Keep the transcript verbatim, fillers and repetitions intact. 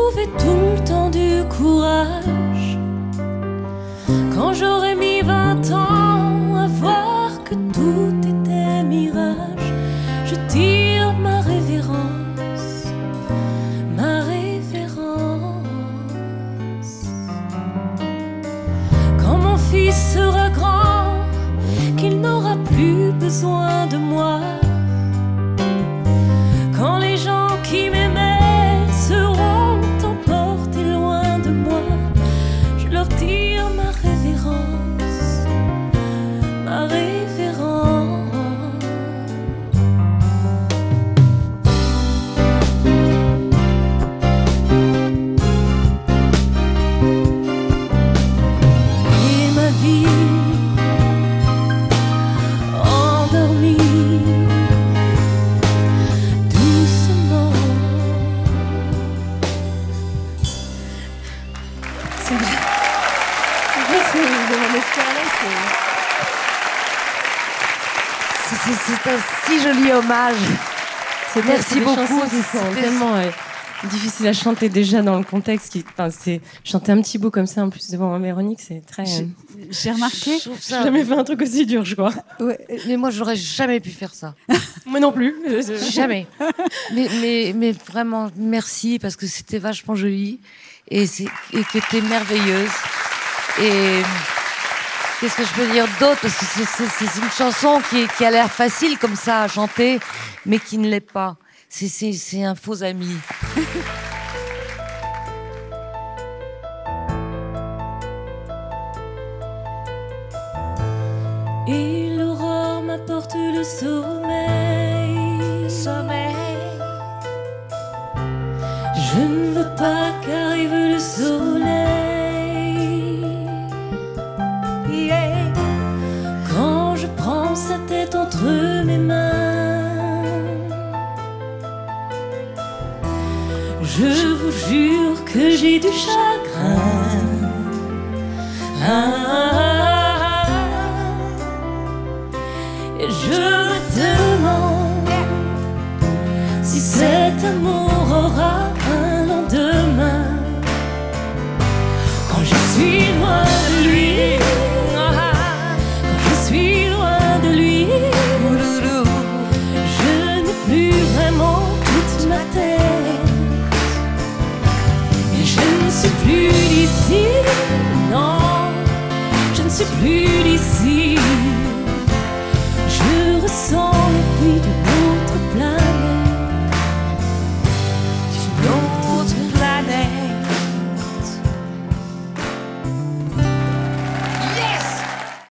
trouvé tout le temps du courage. Quand j'aurais mis vingt ans à voir que tout était mirage, je tire ma révérence, ma révérence. Quand mon fils sera grand, qu'il n'aura plus besoin de moi, quand les gens qui m'aimaient seront emportés loin de moi, je leur tire ma révérence, ma révérence. Et ma vie endormie doucement. C'est vrai. C'est c'est- c'est un si joli hommage. Merci beaucoup. C'est C'était- tellement euh, difficile à chanter déjà dans le contexte. Qui, enfin, c'est chanter un petit bout comme ça en plus devant Véronique, c'est très. euh, J'ai remarqué. Je trouve J'ai ça... jamais fait un truc aussi dur, je crois. Ouais, mais moi, j'aurais jamais pu faire ça. Moi non plus. Jamais. Mais, mais, mais vraiment, merci, parce que c'était vachement joli et, c'est, et que t'es merveilleuse. Et qu'est-ce que je peux dire d'autre? Parce que c'est, c'est, c'est une chanson qui, qui a l'air facile comme ça à chanter, mais qui ne l'est pas. C'est, c'est, c'est un faux ami. Et l'aurore m'apporte le sommeil. Sommeil. Je ne veux pas qu'arrive le soleil. Yeah. Quand je prends sa tête entre mes mains, je vous jure que j'ai du chagrin. Ah, et je me demande si cet amour aura un lendemain. Quand je suis loin de lui, quand je suis loin de lui, je n'ai plus vraiment toute ma tête. Et je ne suis plus d'ici, non, je ne suis plus d'ici.